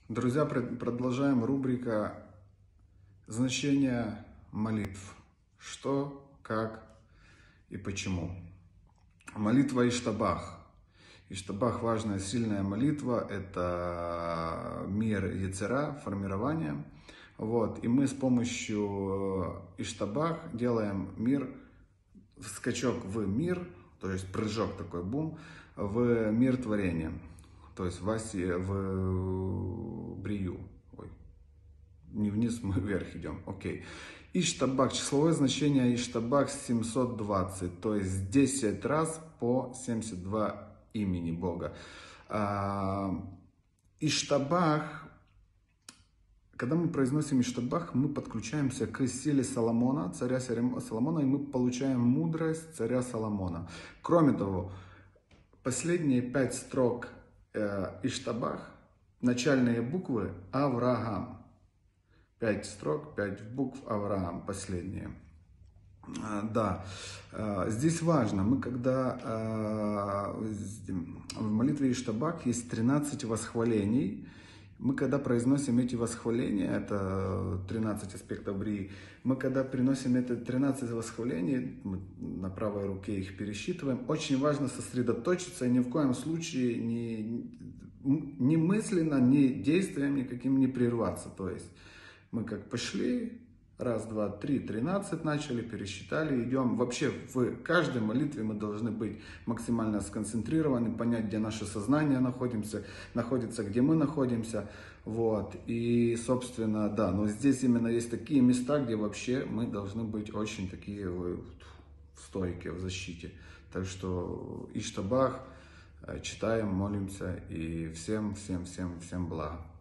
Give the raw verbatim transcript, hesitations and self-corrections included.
Друзья, пред- продолжаем рубрика значения молитв. Что, как и почему. Молитва Иштабах. Иштабах – важная, сильная молитва. Это мир Йецера, формирование. Вот. И мы с помощью Иштабах делаем мир, скачок в мир, то есть прыжок такой, бум, в мир творения. То есть в, Аси, в Брию. Ой. Не вниз, мы вверх идем. Окей. Иштабах. Числовое значение Иштабах семьсот двадцать. То есть десять раз по семьдесят два имени Бога. Иштабах. Когда мы произносим Иштабах, мы подключаемся к силе Соломона, царя Соломона, и мы получаем мудрость царя Соломона. Кроме того, последние пять строк э, Иштабах, начальные буквы Авраам. Пять строк, пять букв Авраам, последние. А, да, а, здесь важно, мы когда а, в молитве Иштабах есть тринадцать восхвалений. Мы когда произносим эти восхваления, это тринадцать аспектов Брии, мы когда приносим это тринадцать восхвалений, мы на правой руке их пересчитываем, очень важно сосредоточиться и ни в коем случае не, не мысленно, ни действиями каким не прерваться. То есть мы как пошли, раз, два, три, тринадцать начали, пересчитали, идем. Вообще в каждой молитве мы должны быть максимально сконцентрированы, понять, где наше сознание находимся, находится, где мы находимся. Вот. И, собственно, да, но здесь именно есть такие места, где вообще мы должны быть очень такие в стойке, в защите. Так что Иштабах читаем, молимся и всем, всем, всем, всем блага.